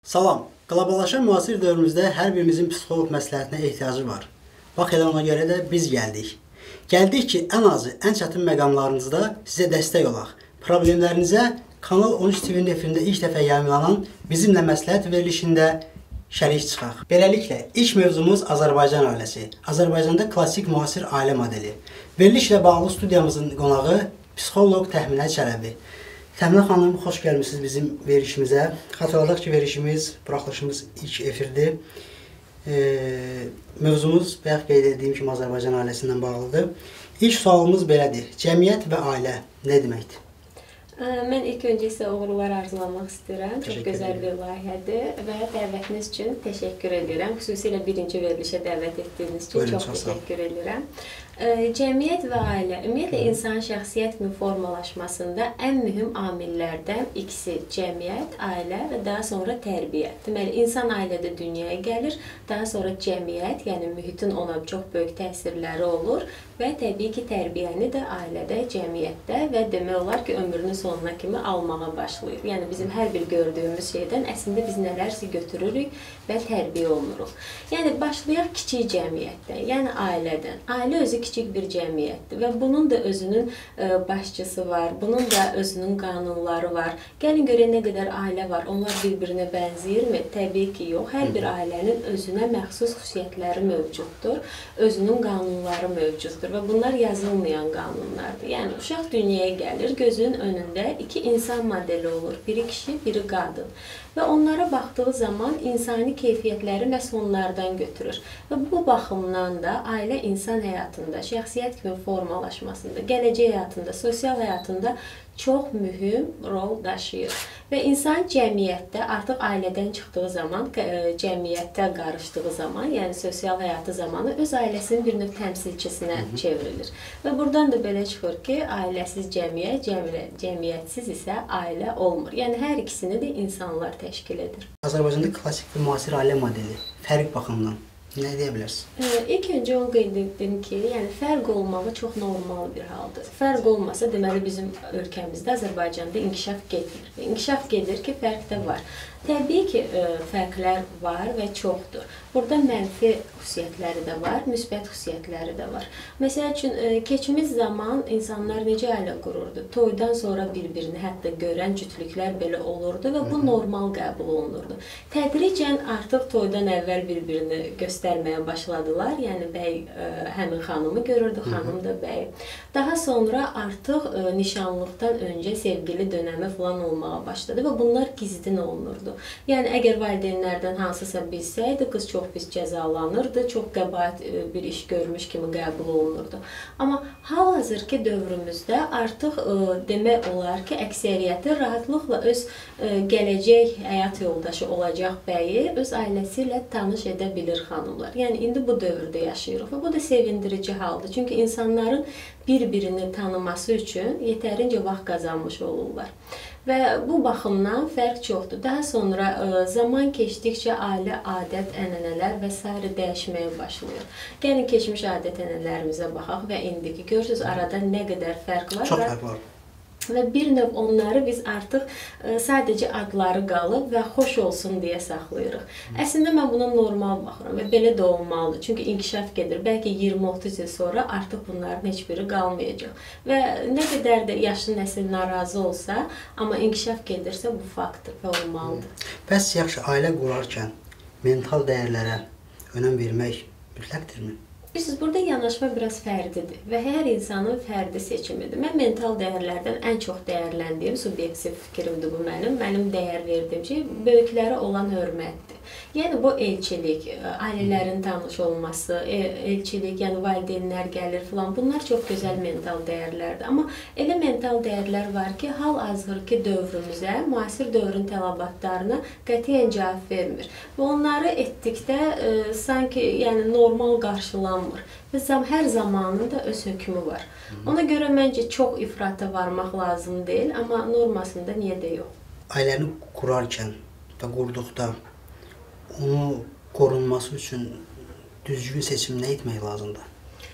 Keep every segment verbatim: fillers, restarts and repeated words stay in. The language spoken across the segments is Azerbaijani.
Salam. Qloballaşan müasir dövrümüzdə hər birimizin psixoloq məsləhətinə ehtiyacı var. Bax elə ona görə də biz gəldik. Gəldik ki, ən azı, ən çətin məqamlarınızda sizə dəstək olaq. Problemlərinizə Kanal on üç T V-nin efirində ilk dəfə yayımlanan bizimlə məsləhət verilişində şərik çıxaq. Beləliklə, ilk mövzumuz Azərbaycan ailəsi. Azərbaycanda klassik müasir ailə modeli. Verilişlə bağlı studiyamızın qonağı psixoloq Təminə Çələbi. Təminə xanım, xoş gəlmişsiniz bizim verilişimizə. Xatırladaq ki, verilişimiz, buraxılışımız ilk efirdir. E, mövzumuz, bayaq qeyd etdiyim kimi, Azərbaycan ailəsindən bağlıdır. İlk sualımız belədir. Cəmiyyət və ailə nə deməkdir? Mən ilk öncə isə uğurlar arzulamaq istəyirəm. Çox gözəl bir layihədir və dəvətiniz üçün təşəkkür edirəm. Xüsusilə birinci verilişə dəvət etdiyiniz üçün çox təşəkkür edirəm. Cəmiyyət və ailə, ümumiyyətlə insan şəxsiyyət kimi formalaşmasında ən mühüm amillərdən ikisi cəmiyyət, ailə və daha sonra tərbiyə. Deməli, insan ailədə dünyaya gəlir, daha sonra cəmiyyət, yəni mühitin ona çox böyük təsirləri olur və təbii ki, tərbiyəni də ailədə, cəmiyyətdə və demək olar ki, ömrünün sonuna kimi almağa başlayır. Yəni, bizim hər bir gördüyümüz şeydən əslində biz nələrsə götürürük və tərbiyə olunuruq. Yəni, başlayaq kiçik cəmiyyətdən, yəni ailədən. Ailə özü kiçik bir cəmiyyətdir və bunun da özünün başçısı var, bunun da özünün qanunları var. Gəlin görək nə qədər ailə var, onlar bir-birinə bənzəyirmi? Təbii ki, yox. Hər bir ailənin özünə məxsus xüsusiyyətləri mövcuddur, özünün qanunları mövcuddur və bunlar yazılmayan qanunlardır. Yəni, uşaq dünyaya gəlir, gözünün önündə iki insan modeli olur, biri kişi, biri qadın. Və onlara baxdığı zaman insani keyfiyyətləri məhz onlardan götürür. Və bu baxımdan da ailə insan həyatında, şəxsiyyət kimi formalaşmasında, gələcək həyatında, sosial həyatında çox mühüm rol daşıyır. Və insan cəmiyyətdə, artıq ailədən çıxdığı zaman, cəmiyyətdə qarışdığı zaman, yəni sosial həyatı zamanı öz ailəsinin bir növ təmsilçisinə çevrilir. Və buradan da belə çıxır ki, ailəsiz cəmiyyət, cəmiyyətsiz isə ailə olmur. Yəni, hər ikisini də insanlar təşkil edir. Azərbaycanda klassik bir müasir ailə modeli, fərq baxımından nə deyə bilərsiniz? İlk öncə onu qeyd etdim ki, yəni fərq olmağı çox normal bir haldır. Fərq olmasa, deməli bizim ölkəmizdə, Azərbaycanda inkişaf getmir. İnkişaf gedir ki, fərq də var. Təbii ki, fərqlər var və çoxdur. Burada mənfi xüsusiyyətləri də var, müsbət xüsusiyyətləri də var. Məsəl üçün, keçmiş zaman insanlar necə ailə qururdu? Toydan sonra bir-birini hətta görən cütlüklər belə olurdu və bu normal qəbul olunurdu. Tədricən artıq toydan əvvəl bir-birini göstərməyə başladılar. Yəni, bəy həmin xanımı görürdü, xanım da bəy. Daha sonra artıq nişanlıqdan öncə sevgili dönəmi falan olmağa başladı və bunlar gizlin olunurdu. Yəni, əgər valideynlərdən hansısa bilsəydi, qız çox pis cəzalanırdı, çox qəbahət bir iş görmüş kimi qəbul olunurdu. Amma hal-hazırki dövrümüzdə artıq demək olar ki, əksəriyyəti rahatlıqla öz gələcək həyat yoldaşı olacaq bəyi öz ailəsi ilə tanış edə bilir xanımlar. Yəni, indi bu dövrdə yaşayırıq və bu da sevindirici haldır. Çünki insanların bir-birini tanıması üçün yetərincə vaxt qazanmış olurlar. Və bu baxımdan fərq çoxdur. Daha sonra zaman keçdikcə ailə, adət, ənənələr və s. dəyişməyə başlayır. Gəlin, keçmiş adət-ənənələrimizə baxaq və indiki görürsünüz, arada nə qədər fərq var. Çox fərq var. Və bir növ onları biz artıq sadəcə adları qalıb və xoş olsun deyə saxlayırıq. Əslində, mən buna normal baxıram və belə də olmalıdır. Çünki inkişaf gedir. Bəlkə iyirmi otuz il sonra artıq bunların heç biri qalmayacaq. Və nə qədər də yaşlı nəsil narazı olsa, amma inkişaf gedirsə, bu faktdır və olmalıdır. Bəs yaxşı, ailə qurarkən mental dəyərlərə önəm vermək mütləqdirmi? Bilirsiniz, burada yanaşma biraz fərdidir və hər insanın fərdi seçimidir. Mən mental dəyərlərdən ən çox dəyərləndiyim, subyektiv fikrimdir bu mənim. Mənim dəyər verdiyim şey böyüklərə olan hörmətdir. Yəni, bu elçilik, ailələrin tanış olması, elçilik, yəni valideynlər gəlir filan, bunlar çox gözəl mental dəyərlərdir. Amma elə mental dəyərlər var ki, hal-hazırki dövrümüzə, müasir dövrün tələbatlarına qətiyyən cavab vermir. Və onları etdikdə sanki yəni, normal qarşılanmır. Və hər zamanın da öz hökmü var. Ona görə məncə çox ifrata varmaq lazım deyil, amma normasında niyə də yox. Ailəni qurarkən və qurduqda onu qorunması üçün düzgün seçim nə etmək lazımdır?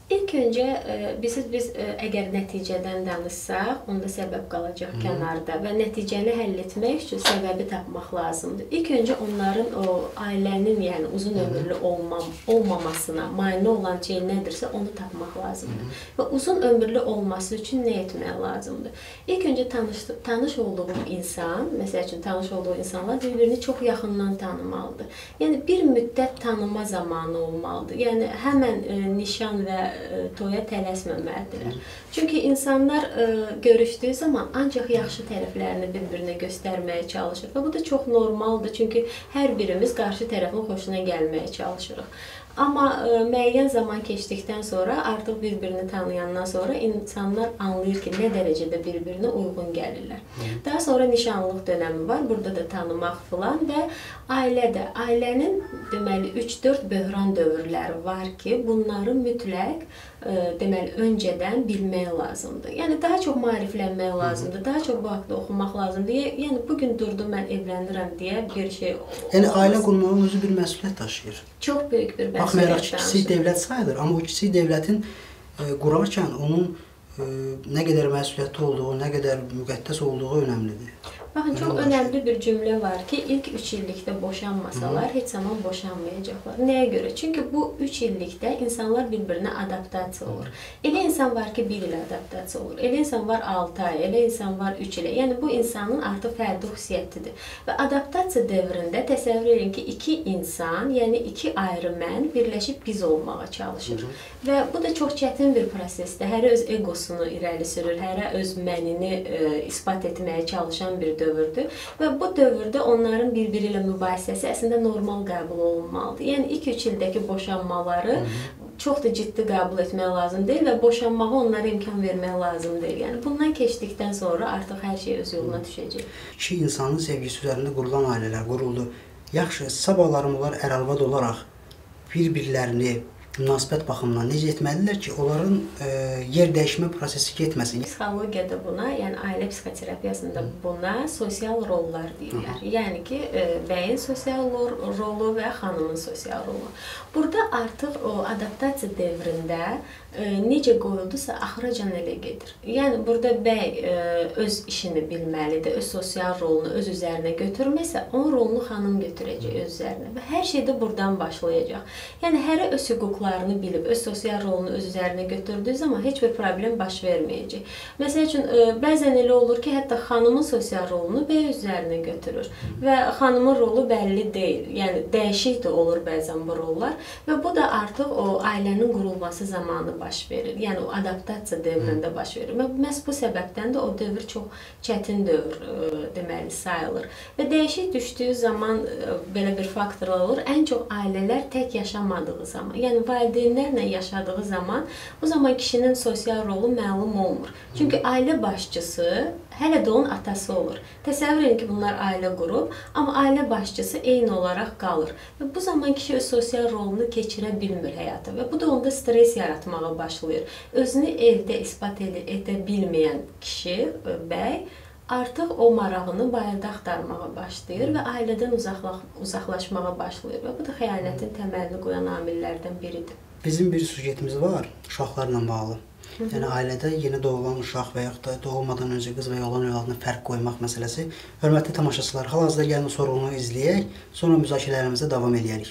İlk öncə biz biz əgər nəticədən danışsaq, onda səbəb qalacaq Hı. kənarda və nəticəni həll etmək üçün səbəbi tapmaq lazımdır. İlk öncə onların o ailənin, yəni uzun ömürlü olmam, olmamasına mane olan şey nədirsə onu tapmaq lazımdır. Hı. Və uzun ömürlü olması üçün nə etmək lazımdır? İlk öncə tanış tanış olduğu insan, məsəl üçün tanış olduğu insanlar bir-birini çox yaxından tanımalıdır. Yəni bir müddət tanıma zamanı olmalıdır. Yəni həmən e, nişan və toya tələsməməlidirlər. Çünki insanlar ə, görüşdüyü zaman ancaq yaxşı tərəflərini bir-birinə göstərməyə çalışır və bu da çox normaldır. Çünki hər birimiz qarşı tərəfin xoşuna gəlməyə çalışırıq. Amma ə, müəyyən zaman keçdikdən sonra, artıq bir-birini tanıyandan sonra insanlar anlayır ki, nə dərəcədə bir-birinə uyğun gəlirlər. Daha sonra nişanlıq dönəmi var, burada da tanımaq filan və ailədə, ailənin deməli üç dörd böhran dövrləri var ki, bunları mütləq ə, deməli öncədən bilmək lazımdır. Yəni daha çox maariflənmək lazımdır, daha çox bu haqda oxumaq lazımdır. Yəni bugün durdum mən evlənirəm deyə bir şey olmaz. Yəni ailə qurmağın özü bir məsuliyyət daşıyır. Çox böyük bir məsuliyyət. Baxmayaraq ki, kiçik dövlət sayılır, amma o kiçik dövlətin e, qurarkən onun e, nə qədər məsuliyyətli olduğu, nə qədər müqəddəs olduğu önəmlidir. Baxın, çox önəmli bir cümlə var ki, ilk üç illikdə boşanmasalar, heç zaman boşanmayacaqlar. Nəyə görə? Çünki bu üç illikdə insanlar bir-birinə adaptasiya olur. Elə insan var ki, bir il adaptasiya olur. Elə insan var altı ay, elə insan var üç ilə. Yəni, bu insanın artıq fərdi xüsusiyyətidir. Və adaptasiya dövründə təsəvvür edin ki, iki insan, yəni iki ayrı mən birləşib biz olmağa çalışır. Hı -hı. Və bu da çox çətin bir prosesdir. Hərə öz egosunu irəli sürür, hərə öz mənini e, ispat etməyə çalışan bir dövrdür. Və bu dövrdə onların bir-biri ilə mübahisəsi əslində normal qəbul olunmalıdır. Yəni, ilk üç ildəki boşanmaları Hı -hı. çox da ciddi qəbul etmək lazım deyil və boşanmağa onlara imkan vermək lazım deyil. Yəni, bundan keçdikdən sonra artıq hər şey öz yoluna düşəcək. İki insanın sevgisi üzərində qurulan ailələr quruldu. Yaxşı, sabahlarım onlar ər-arvad olaraq bir-birlərini münasibət baxımından necə etməlidirlər ki, onların e, yer dəyişmə prosesi getməsin? Psixologiyada buna, yəni ailə psixoterapiyasında buna sosial rollar deyirlər. Hı. Yəni ki, e, bəyin sosial rolu və xanımın sosial rolu. Burada artıq o adaptasiya dövründə e, necə qoyuldusa, axıracan elə gedir. Yəni, burada bəy e, öz işini bilməlidir, öz sosial rolunu öz üzərinə götürməsə, onun rolunu xanım götürəcək öz üzərinə və hər şey də buradan başlayacaq. Yəni, hərə öz hüquqlarını bilib, öz sosial rolunu öz üzərinə götürdüyü zaman heç bir problem baş verməyəcək. Məsəl üçün, bəzən elə olur ki, hətta xanımın sosial rolunu bəy öz üzərinə götürür və xanımın rolu bəlli deyil. Yəni, dəyişik də olur bəzən bu rollar və bu da artıq o ailənin qurulması zamanı baş verir. Yəni, o adaptasiya dövründə baş verir. Və məhz bu səbəbdən də o dövr çox çətin dövr deməli sayılır. Və dəyişik düşdüyü zaman belə bir faktorlar olur. Ən çox ailələr tək yaşamadığı zaman, yəni valideynlərlə yaşadığı zaman, bu zaman kişinin sosial rolu məlum olmur. Çünki ailə başçısı hələ də onun atası olur. Təsəvvür edin ki, bunlar ailə qurub, amma ailə başçısı eyni olaraq qalır. Və bu zaman kişi öz sosial rolunu keçirə bilmir həyata və bu da onda stres yaratmağa başlayır. Özünü evdə ispat edə bilməyən kişi, bəy, artıq o marağını bayırda axtarmağa başlayır və ailədən uzaqlaşmağa başlayır və bu da xəyanətin təməlini qoyan amillərdən biridir. Bizim bir sujetimiz var, uşaqlarla bağlı. Yəni, ailədə yeni doğulan uşaq və yaxud da doğulmadan öncə qız və oğlan övladına fərq qoymaq məsələsi. Hörmətli tamaşaçılar, hal-hazırda gəlin sorğunu izləyək, sonra müzakirələrimizə davam edərik.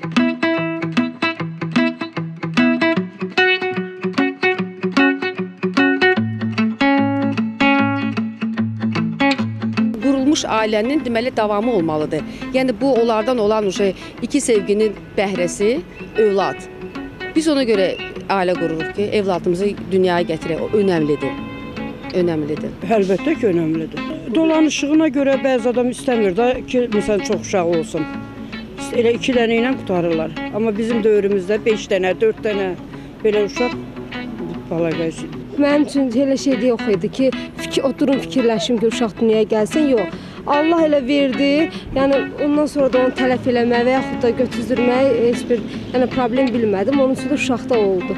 Qurulmuş ailənin deməli davamı olmalıdır. Yəni, bu onlardan olan iki sevginin bəhrəsi övlad. Biz ona görə ailə qururuq ki, evladımızı dünyaya gətirək. O önəmlidir. Önəmlidir. Əlbəttə ki, önəmlidir. Dolanışığına görə bəzi adam istəmir da ki, məsələn, çox uşaq olsun. Elə iki dənə ilə qutarırlar. Amma bizim dövrümüzdə beş dənə, dörd dənə belə uşaq balaqayısı. Mənim üçün elə şey də yox idi ki, fikir, oturum fikirləşim ki, uşaq dünyaya gəlsin. Yox. Allah elə verdi, yəni ondan sonra da onu tələf eləmək və yaxud da götüzdürmək heç bir yəni, problem bilmədim. Onun üçün də uşaqda oldu.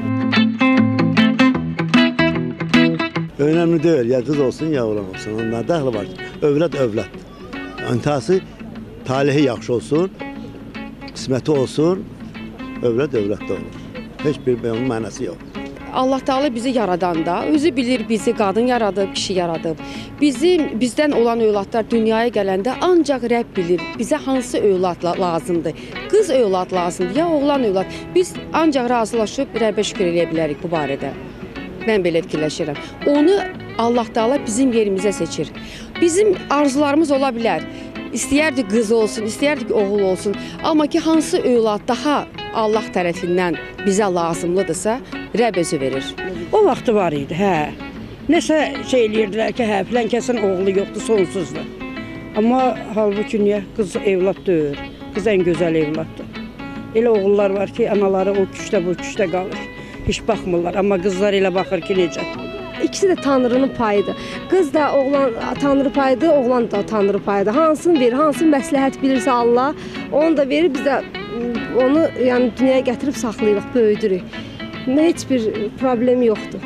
Önəmli deyil, ya qız olsun, ya oğlan olsun. Ondan dəxli var. Övlad övlad. Öntəsi talihi yaxşı olsun, qisməti olsun, övlad övladda olur. Heç bir onun mənəsi yox. Allah Taala bizi yaradanda özü bilir bizi qadın yaradıb, kişi yaradıb. Bizim bizdən olan övladlar dünyaya gələndə ancaq Rəbb bilir bizə hansı övlad lazımdır. Qız övlad lazımdır ya oğlan övlad. Biz ancaq razılaşıb Rəbbə şükür eləyə bilərik bu barədə. Mən belə fikirləşirəm. Onu Allah Taala bizim yerimizə seçir. Bizim arzularımız ola bilər. İstəyərdik qız olsun, istəyərdik oğul olsun. Amma ki hansı övlad daha Allah tərəfindən bizə lazımlıdırsa, Rəbb özü verir. O vaxtı var idi, hə. Nəsə şey eləyirdilər ki, hə, filan kəsin oğlu yoxdur, sonsuzdur. Amma halbuki niyə qız evlad deyil, qız ən gözəl evladdır. Elə oğullar var ki, anaları o küçdə, bu küçdə qalır. Heç baxmırlar, amma qızlar elə baxır ki, necə? İkisi də Tanrının payıdır. Qız da oğlan Tanrı payıdır, oğlan da Tanrı payıdır. Hansını verir, hansı məsləhət bilirsə Allah, onu da verir bizə. Onu yəni dünyaya gətirib saxlayırıq, böyüdürük. Heç bir problem yoxdur.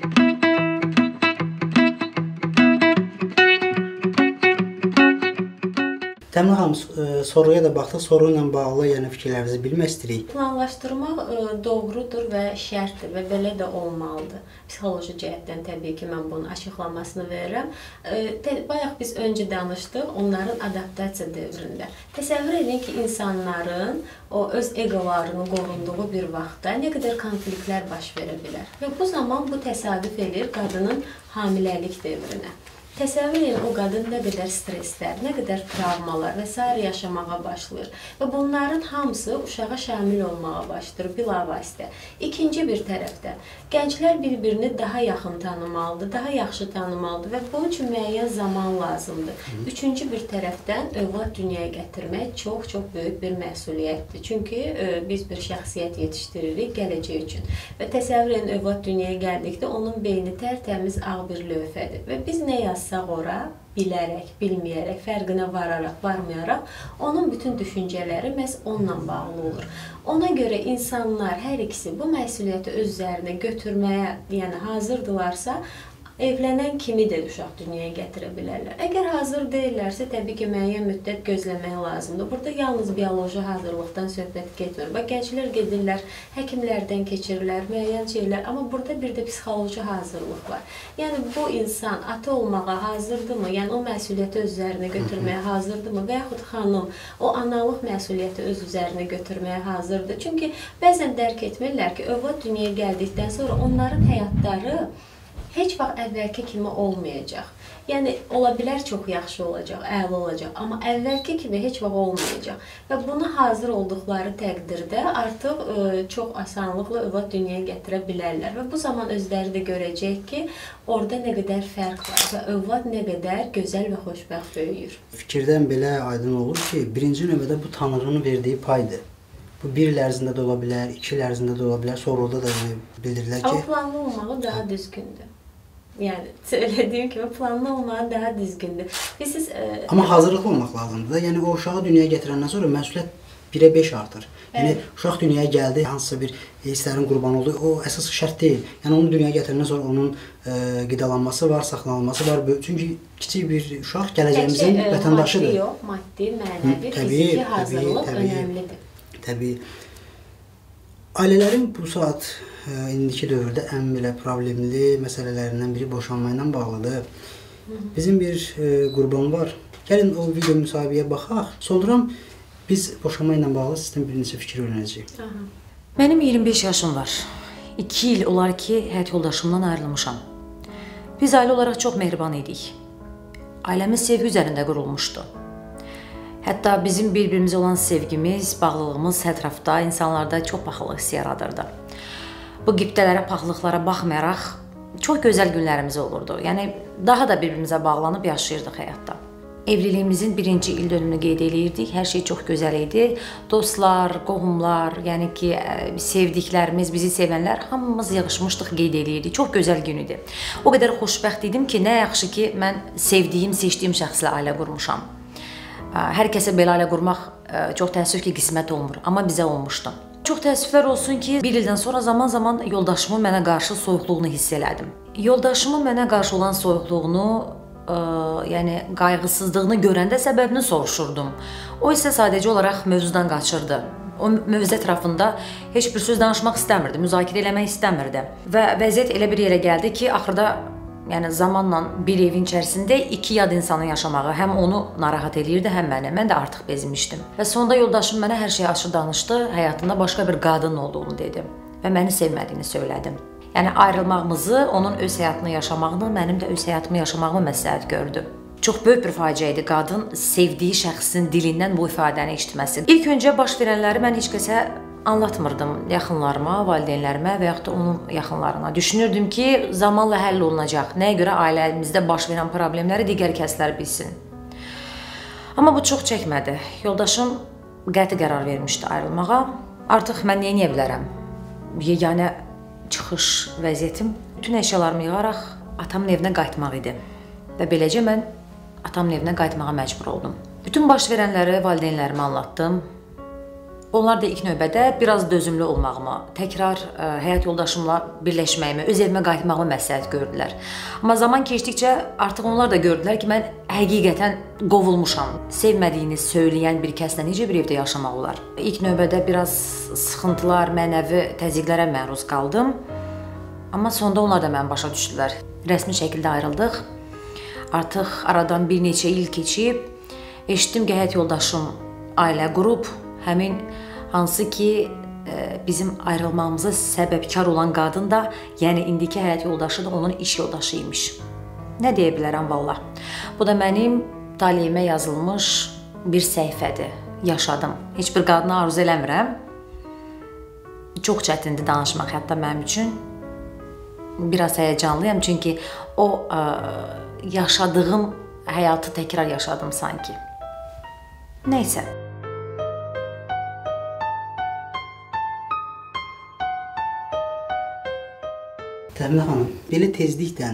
Təmin xanım, soruya da baxdıq. Soru ilə bağlı yəni fikirlərinizi bilmək istəyirik. Planlaşdırmaq doğrudur və şərtdir və belə də olmalıdır. Psixoloji cəhətdən təbii ki, mən bunun açıqlamasını verirəm. Bayaq biz öncə danışdıq onların adaptasiya dövründə. Təsəvvür edin ki, insanların o öz egolarını qorunduğu bir vaxtda nə qədər konfliktlər baş verə bilər. Və bu zaman bu təsadüf edir qadının hamiləlik dövrünə. Təsəvvür edin, o qadın nə qədər stresslər, nə qədər travmalar və s. yaşamağa başlayır. Və bunların hamısı uşağa şamil olmağa başlayır, bilavasitə. İkinci bir tərəfdən, gənclər bir-birini daha yaxın tanımalıdır, daha yaxşı tanımalıdır və bunun üçün müəyyən zaman lazımdır. Üçüncü bir tərəfdən, övlad dünyaya gətirmək çox-çox böyük bir məsuliyyətdir. Çünki biz bir şəxsiyyət yetişdiririk gələcək üçün. Və təsəvvür edin, övlad dünyaya gəldikdə onun beyni tərtəmiz ağ bir lövhədir. Və biz nə yazsaq ora, bilərək, bilməyərək, fərqinə vararaq, varmayaraq, onun bütün düşüncələri məhz onunla bağlı olur. Ona görə insanlar hər ikisi bu məsuliyyəti öz üzərinə götürməyə, yəni hazırdılarsa, evlənən kimi də uşaq dünyaya gətirə bilərlər. Əgər hazır deyillərsə, təbii ki, müəyyən müddət gözləmək lazımdır. Burada yalnız bioloji hazırlıqdan söhbət getmir. Bax, gənclər gedirlər, həkimlərdən keçirirlər, müəyyən şeylər, amma burada bir də psixoloji hazırlıq var. Yəni, bu insan ata olmağa hazırdırmı? Yəni, o məsuliyyəti öz üzərinə götürməyə hazırdırmı? Və yaxud xanım, o analıq məsuliyyəti öz üzərinə götürməyə hazırdır. Çünki bəzən dərk etmirlər ki, övlad dünyaya gəldikdən sonra onların həyatları heç vaxt əvvəlki kimi olmayacaq. Yəni, ola bilər çox yaxşı olacaq, əla olacaq, amma əvvəlki kimi heç vaxt olmayacaq. Və buna hazır olduqları təqdirdə artıq ə, çox asanlıqla övlad dünyaya gətirə bilərlər. Və bu zaman özləri də görəcək ki, orada nə qədər fərq var və övlad nə qədər gözəl və xoşbəxt böyüyür. Fikirdən belə aydın olur ki, birinci növbədə bu Tanrının verdiyi paydır. Bu bir il ərzində də ola bilər, iki il ərzində də ola bilər, sonradan da bildirirlər ki... O planlı olmağı daha düzgündür. Yəni, söylədiyim kimi planlı olmağı daha düzgündür. Siz, e, Amma hazırlıqlı olmaq lazımdır da. Yəni, o uşağı dünyaya gətirəndən sonra məsuliyyət birə beş artır. Yəni, evet. Uşaq dünyaya gəldi, hansısa bir hisslərin qurbanı oldu, o əsas şərt deyil. Yəni, onu dünyaya gətirəndən sonra onun e, qidalanması var, saxlanılması var. Çünki kiçik bir uşaq gələcəyimizin e, vətəndaşıdır. Maddi yox, maddi, mənəvi, fiziki hazırlıq təbii, önəmlidir. Təbii. Ailələrin bu saat indiki dövrdə ən belə problemli məsələlərindən biri boşanma ilə bağlıdır. Bizim bir e, qurban var. Gəlin o video müsahibəyə baxaq. Sonra biz boşanma ilə bağlı sizdən bir neçə fikir öyrənəcəyik. Mənim iyirmi beş yaşım var. iki il olar ki, həyat yoldaşımdan ayrılmışam. Biz ailə olaraq çox mehriban idik. Ailəmiz sevgi üzərində qurulmuşdu. Hətta bizim bir-birimizə olan sevgimiz, bağlılığımız ətrafda, insanlarda çox paxıllıq hissi yaradırdı. Bu qibtələrə, paxıllıqlara baxmayaraq çox gözəl günlərimiz olurdu. Yəni, daha da bir-birimizə bağlanıb yaşayırdıq həyatda. Evliliyimizin birinci il dönümünü qeyd edirdik. Hər şey çox gözəl idi. Dostlar, qohumlar, yəni ki, sevdiklərimiz, bizi sevənlər hamımız yığışmışdıq, qeyd edirdik. Çox gözəl gün idi. O qədər xoşbəxt idim ki, nə yaxşı ki, mən sevdiyim, seçdiyim şəxslə ailə qurmuşam. Hər kəsə belə ailə qurmaq çox təəssüf ki, qismət olmur, amma bizə olmuşdu. Çox təəssüflər olsun ki, bir ildən sonra zaman-zaman yoldaşımın mənə qarşı soyuqluğunu hiss elədim. Yoldaşımın mənə qarşı olan soyuqluğunu, ə, yəni qayğısızlığını görəndə səbəbini soruşurdum. O isə sadəcə olaraq mövzudan qaçırdı. o mövzu ətrafında heç bir söz danışmaq istəmirdi, müzakirə eləmək istəmirdi. Və vəziyyət elə bir yerə gəldi ki, axırda yəni zamanla bir evin içərisində iki yad insanın yaşamağı həm onu narahat eləyirdi, həm məni. Mən də artıq bezmişdim. Və sonda yoldaşım mənə hər şeyi açıq danışdı, həyatında başqa bir qadın olduğunu dedi və məni sevmədiyini söylədim. Yəni ayrılmağımızı, onun öz həyatını yaşamağını, mənim də öz həyatımı yaşamağımı məsləhət gördü. Çox böyük bir faciə idi qadın sevdiyi şəxsin dilindən bu ifadəni eşitməsi. İlk öncə baş verənləri mən heç kəsə anlatmırdım, yaxınlarıma, valideynlərimə və yaxud da onun yaxınlarına. Düşünürdüm ki, zamanla həll olunacaq. Nəyə görə ailəmizdə baş verən problemləri digər kəslər bilsin. Amma bu çox çəkmədi. Yoldaşım qəti qərar vermişdi ayrılmağa. Artıq mən nə edə bilərəm? Yeganə çıxış vəziyyətim bütün əşyalarımı yığaraq atamın evinə qayıtmaq idi. Və beləcə mən atamın evinə qayıtmağa məcbur oldum. Bütün baş verənləri valideynlərimə anlattım. Onlar da ilk növbədə biraz dözümlü olmağımı, təkrar ə, həyat yoldaşımla birləşməyimi, öz evimə qayıtmağımı məsləhət gördülər. Amma zaman keçdikcə artıq onlar da gördülər ki, mən həqiqətən qovulmuşam. Sevmədiyini söyləyən bir kəslə necə bir evdə yaşamaq olar? İlk növbədə biraz sıxıntılar, mənəvi təzyiqlərə məruz qaldım. Amma sonda onlar da məni başa düşdülər. Rəsmi şəkildə ayrıldıq. Artıq aradan bir neçə il keçib, eşitdim ki, həyat yoldaşım ailə qurub, həmin hansı ki bizim ayrılmağımıza səbəbkar olan qadın da, yəni indiki həyat yoldaşı da onun iş yoldaşı imiş. Nə deyə bilərəm valla? Bu da mənim taleyimə yazılmış bir səhifədir. Yaşadım. Heç bir qadına arzu eləmirəm. Çox çətindir danışmaq hətta mənim üçün. Biraz həyəcanlıyam çünki o ə, yaşadığım həyatı təkrar yaşadım sanki. Nəysə. Təminə xanım, belə tezliklə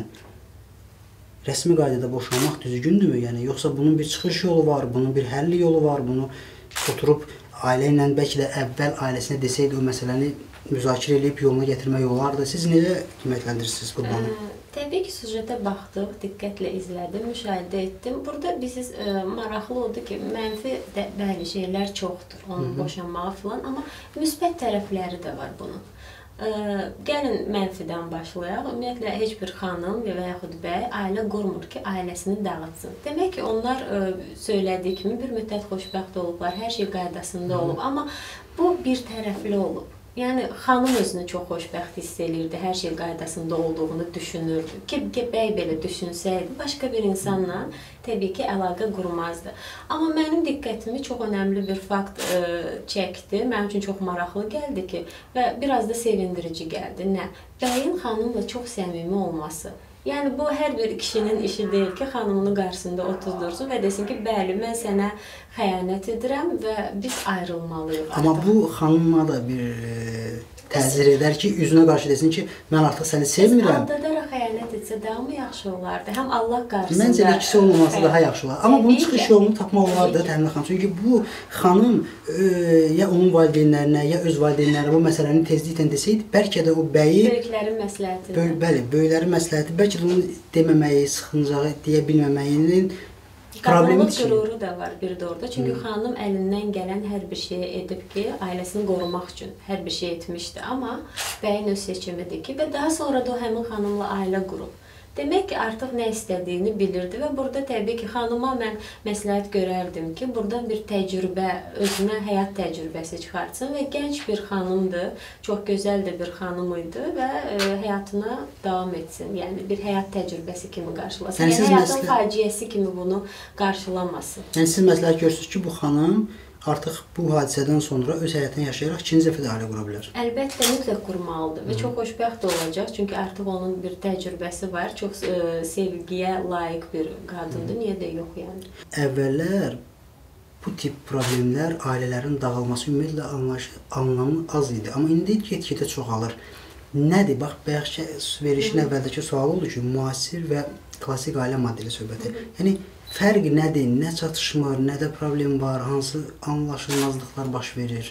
rəsmi qaydada boşanmaq düzgündürmü? Yəni, yoxsa bunun bir çıxış yolu var, bunun bir həlli yolu var, bunu oturub ailə ilə bəlkə də əvvəl ailəsinə desəydi o məsələni müzakirə edib yoluna gətirmək olardı. Siz necə qiymətləndirirsiniz qurbanı? Təbii ki, süjetə baxdıq, diqqətlə izlədim, müşahidə etdim. Burada biziz ə, maraqlı oldu ki, mənfi də, bəli şeylər çoxdur, onun boşanmağı filan, amma müsbət tərəfləri də var bunun. Ə, gəlin mənfidən başlayaq. Ümumiyyətlə, heç bir xanım və yaxud bəy ailə qurmur ki, ailəsini dağıtsın. Demək ki, onlar ə, söylədiyi kimi bir müddət xoşbəxt olublar, hər şey qaydasında olub, amma bu bir tərəfli olub. Yəni, xanım özünü çox xoşbəxt hiss edirdi, hər şey qaydasında olduğunu düşünürdü. Ki, bəy belə düşünsəydi, başqa bir insanla təbii ki, əlaqə qurmazdı. Amma mənim diqqətimi çox önəmli bir fakt ə, çəkdi, mənim üçün çox maraqlı gəldi ki, və biraz da sevindirici gəldi. Nə? Bəyin xanımla çox səmimi olması. Yəni, bu hər bir kişinin işi deyil ki, xanımını qarşısında oturdursun və desin ki, bəli, mən sənə xəyanət edirəm və biz ayrılmalıyıq artıq. Amma bu xanıma da bir e, təsir edər ki, üzünə qarşı desin ki, mən artıq səni sevmirəm. Aldadaraq xəyanət etsə daha mı yaxşı olardı? Həm Allah qarşısında... Məncə ikisi olmaması daha yaxşı olar. Amma bunun çıxış yolunu tapmaq olardı Təminə xanım. Çünki bu xanım e, ya onun valideynlərinə, ya öz valideynlərinə bu məsələni tezliklə desəydi, bəlkə də o bəyi... Böyüklərin məsləhətidir. Böy bəli, böyüklərin məsləhəti, bəlkə də onu deməməyi, sıxıncağı deyə bilməməyinin problemi üçün. Qüruru da var bir də orada. Çünki hmm. xanım əlindən gələn hər bir şeyi edib ki, ailəsini qorumaq üçün hər bir şey etmişdi. Amma bəyin öz seçimidir ki, və daha sonra da o həmin xanımla ailə qurub. Demək ki, artıq nə istədiyini bilirdi və burada təbii ki, xanıma mən məsləhət görərdim ki, buradan bir təcrübə, özünə həyat təcrübəsi çıxartsın və gənc bir xanımdır, çox gözəl də bir xanım idi və e, həyatına davam etsin. Yəni, bir həyat təcrübəsi kimi qarşılasın. Yəni, yəni həyatın məsləhət... faciəsi kimi bunu qarşılamasın. Yəni, siz məsləhət görürsünüz ki, bu xanım artıq bu hadisədən sonra öz həyatını yaşayaraq ikinci dəfə də ailə qura bilər. Əlbəttə, mütləq qurmalıdır və çox xoşbəxt olacaq. Çünki artıq onun bir təcrübəsi var. Çox e, sevgiyə layiq bir qadındır. Niyə də yox yəni? Əvvəllər bu tip problemlər ailələrin dağılması ümumiyyətlə anlamı az idi. Amma indi get-gedə çoxalır. Nədir? Bax, bayaq verişin əvvəldəki sual oldu ki, müasir və klassik ailə modeli söhbəti. Yəni, fərq nədir? Nə çatışmır, nə də problem var, hansı anlaşılmazlıqlar baş verir?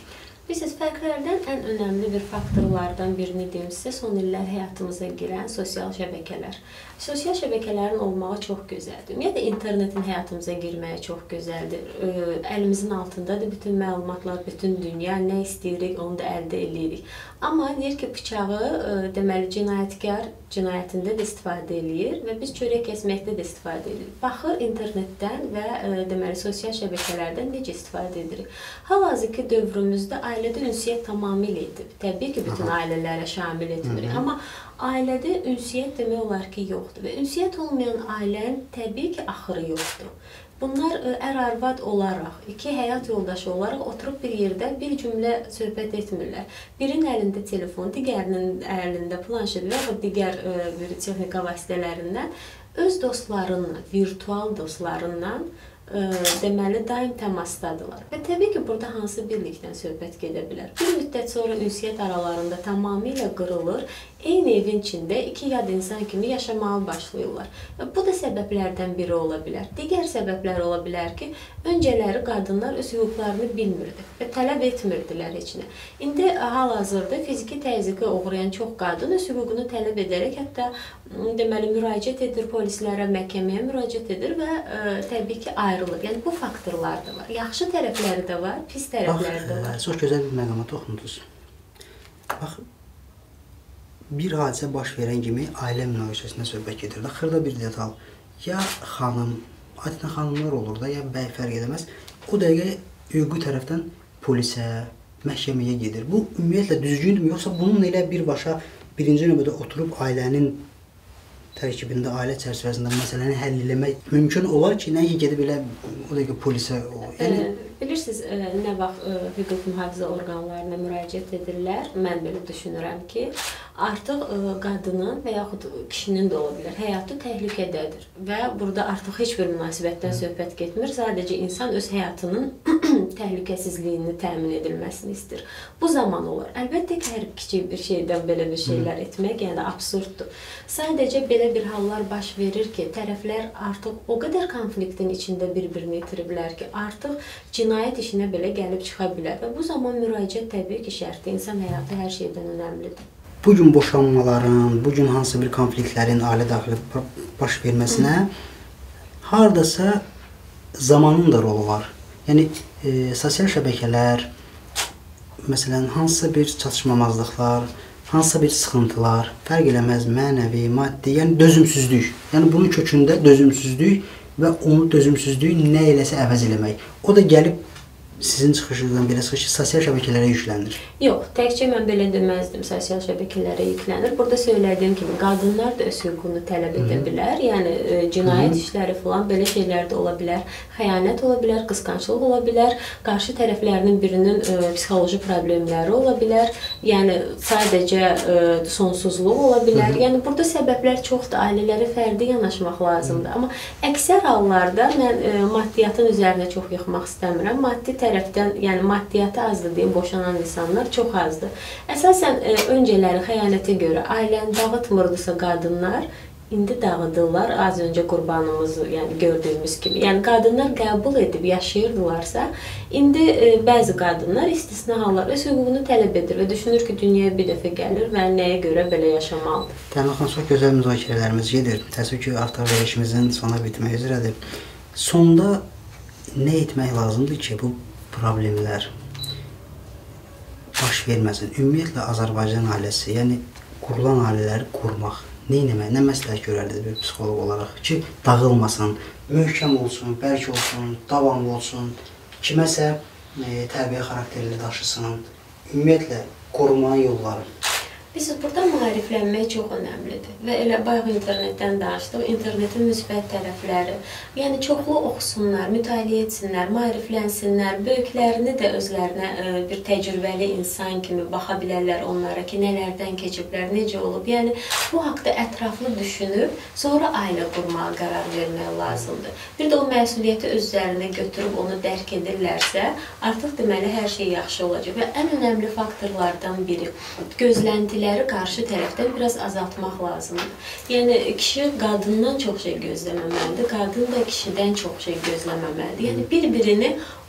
Bilirsiniz, fərqlərdən ən önəmli bir faktorlardan birini deyim sizə, son illər həyatımıza girən sosial şəbəkələr. Sosial şəbəkələrin olmağı çox gözəldir. Ümumiyyətlə, internetin həyatımıza girməyi çox gözəldir. Əlimizin altındadır bütün məlumatlar, bütün dünya, nə istəyirik, onu da əldə edirik. Amma deyir ki, bıçağı deməli cinayətkar cinayətində də istifadə edir və biz çörək kəsməkdə də istifadə edirik. Baxır internetdən və deməli sosial şəbəkələrdən necə istifadə edirik. Hal-hazırki dövrümüzdə ailədə ünsiyyət tamamilə edib. Təbii ki, bütün ailələrə şamil etmirik. Amma ailədə ünsiyyət demək olar ki, yoxdur. Və ünsiyyət olmayan ailənin təbii ki, axırı yoxdur. Bunlar ər-arvad olaraq, iki həyat yoldaşı olaraq oturub bir yerdə bir cümlə söhbət etmirlər. Birinin əlində telefon, digərinin əlində planşet və ya digər bir texnika vasitələrindən öz dostlarından, virtual dostlarından deməli daim təmasdadılar. Və təbii ki, burada hansı birlikdən söhbət gedə bilər. Bir müddət sonra ünsiyyət aralarında tamamilə qırılır, eyni evin içində iki yad insan kimi yaşamağa başlayırlar. Bu da səbəblərdən biri ola bilər. Digər səbəblər ola bilər ki, öncələri qadınlar öz hüquqlarını bilmirdi və tələb etmirdilər heç nə. İndi hal-hazırda fiziki təzyiqə uğrayan çox qadın öz hüququnu tələb edərək, hətta deməli müraciət edir polislərə, məhkəməyə müraciət edir və ə, təbii ki, ayrılır. Yəni bu faktorlar da var. Yaxşı tərəfləri də var, pis tərəfləri də var. Bax, çox gözəl bir məqama toxundunuz. Bax, bir hadisə baş verən kimi ailə münaqişəsində söhbət gedir. Xırda bir detal. Ya xanım, adətən xanımlar olur da, ya bəy fərq edəməz. O dəqiqə hüquqi tərəfdən polisə, məhkəməyə gedir. Bu ümumiyyətlə düzgündürmü, yoxsa bunun elə birbaşa birinci növbədə oturub ailənin tərkibində, ailə çərçivəsində məsələni həll eləmək mümkün olar ki, nə ki gedib elə o dəqiqə polisə... Yəni... Bilirsiniz, nə vaxt hüquq mühafizə orqanlarına müraciət edirlər, mən belə düşünürəm ki, artıq qadının və yaxud kişinin də ola bilər, həyatı təhlükədədir və burada artıq heç bir münasibətdən söhbət getmir, sadəcə insan öz həyatının təhlükəsizliyini təmin edilməsini istəyir. Bu zaman olur. Əlbəttə ki, hər kiçik bir şeydən belə bir şeylər etmək, yəni absurddur. Sadəcə belə bir hallar baş verir ki, tərəflər artıq o qədər konfliktin içində bir-birini itiriblər ki, artıq cinayət işinə belə gəlib çıxa bilər və bu zaman müraciət təbii ki, şərtdir. İnsan həyatı hər şeydən önəmlidir. Bugün boşanmaların, bugün hansı bir konfliktlərin ailə daxili baş verməsinə hardasa zamanın da rolu var. Yəni, e, sosial şəbəkələr, məsələn, hansısa bir çatışmamazlıqlar, hansısa bir sıxıntılar, fərq eləməz, mənəvi, maddi, yəni dözümsüzlük. Yəni, bunun kökündə dözümsüzlük və onu dözümsüzlüyü nə eləsə əvəz eləmək. O da gəlib sizin çıxışınızdan belə çıxış ki, sosial şəbəkələrə yüklənir. Yox, təkcə mən belə deməzdim, sosial şəbəkələrə yüklənir. Burada söylədiyim kimi, qadınlar da öz hüququnu tələb edə bilər. Yəni, e, cinayət işləri falan belə şeylər də ola bilər. Xəyanət ola bilər, qısqanclıq ola bilər, qarşı tərəflərinin birinin e, psixoloji problemləri ola bilər. Yəni, sadəcə e, sonsuzluq ola bilər. Yəni, burada səbəblər çoxdur, ailələrə fərdi yanaşmaq lazımdır. Amma əksər hallarda mən e, maddiyyatın üzərinə çox yıxmaq istəmirəm. Maddi tərəfdən, yəni maddiyyatı azdır deyim, boşanan insanlar çox azdır. Əsasən e, öncələri xəyanətə görə ailəni dağıtmırdısa qadınlar, indi dağıdırlar. Az öncə qurbanımızı, yəni gördüyümüz kimi. Yəni qadınlar qəbul edib yaşayırdılarsa, indi e, bəzi qadınlar istisna hallar öz hüququnu tələb edir və düşünür ki, dünyaya bir dəfə gəlir və nəyə görə belə yaşamalıdır. Təmin xanım, çox gözəl müzakirələrimiz gedir. Təəssüf ki, artıq verilişimizin sona bitmək üzrədir. Sonda nə etmək lazımdır ki, bu problemlər baş verməsin? Ümumiyyətlə, Azərbaycan ailəsi, yəni qurulan ailələri qurmaq, nə etmək, nə məsləhət görərlidir bir psixoloq olaraq ki, dağılmasın, möhkəm olsun, bərk olsun, davamlı olsun, kiməsə e, tərbiyə xarakterli daşısın, ümumiyyətlə, qorumanın yolları. Biz burada maariflənmək çox önəmlidir və elə bayaq internetdən danışdıq, internetin müsbət tərəfləri. Yəni, çoxlu oxusunlar, mütaliə etsinlər, maariflənsinlər, böyüklərini də özlərinə e, bir təcrübəli insan kimi baxa bilərlər onlara ki, nələrdən keçiblər, necə olub. Yəni, bu haqda ətraflı düşünüb, sonra ailə qurmağa qərar vermək lazımdır. Bir də o məsuliyyəti öz üzərinə götürüb onu dərk edirlərsə, artıq deməli hər şey yaxşı olacaq və ən önəmli faktorlardan biri gözləntilər qarşı tərəfdən biraz azaltmaq lazımdır. Yəni, kişi qadından çox şey gözləməməlidir, qadın da kişidən çox şey gözləməməlidir. Yəni, bir-birini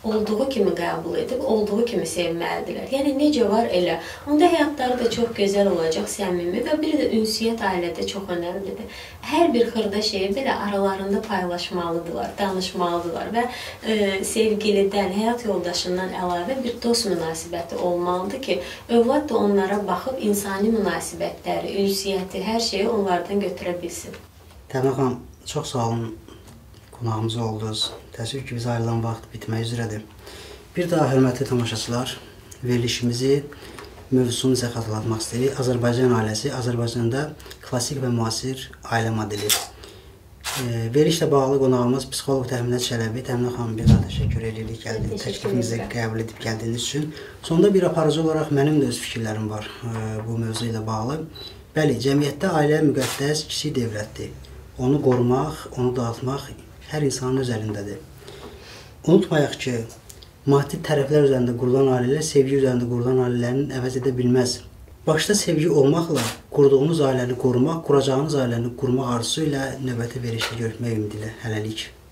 olduğu kimi qəbul edib, olduğu kimi sevməlidirlər. Yəni necə var elə. Onda həyatları da çox gözəl olacaq, səmimi və bir də ünsiyyət ailədə çox önəmlidir. Hər bir xırda şeyi belə aralarında paylaşmalıdırlar, danışmalıdırlar və e, sevgilidən, həyat yoldaşından əlavə bir dost münasibəti olmalıdır ki, övlad da onlara baxıb insani münasibətləri, ünsiyyəti, hər şeyi onlardan götürə bilsin. Təmin xanım, çox sağ olun. Qonağımız oldunuz. Təəssüf ki, biz ayrılan vaxt bitmək üzrədir. Bir daha hörmətli tamaşaçılar, verilişimizi, mövzusunu sizə xatırlatmaq istəyirik. Azərbaycan ailəsi, Azərbaycanda klassik və müasir ailə modeli. E, verilişlə bağlı qonağımız psixoloq Təminə Çələbi. Təminə xanım, bir daha təşəkkür edirik gəldiyiniz, təklifimizi qəbul edib gəldiyiniz üçün. Sonda bir aparıcı olaraq mənim də öz fikirlərim var e, bu mövzu ilə bağlı. Bəli, cəmiyyətdə ailə müqəddəs kiçik dövlətdir. Onu qorumaq, onu dağıtmaq hər insanın öz əlindədir. Unutmayaq ki, maddi tərəflər üzərində qurulan ailələr sevgi üzərində qurulan ailələrin əvəz edə bilməz. Başda sevgi olmaqla qurduğunuz ailəni qorumaq, quracağınız ailəni qurmaq arzusu ilə növbəti verilişdə görüşmək ümidi ilə hələlik.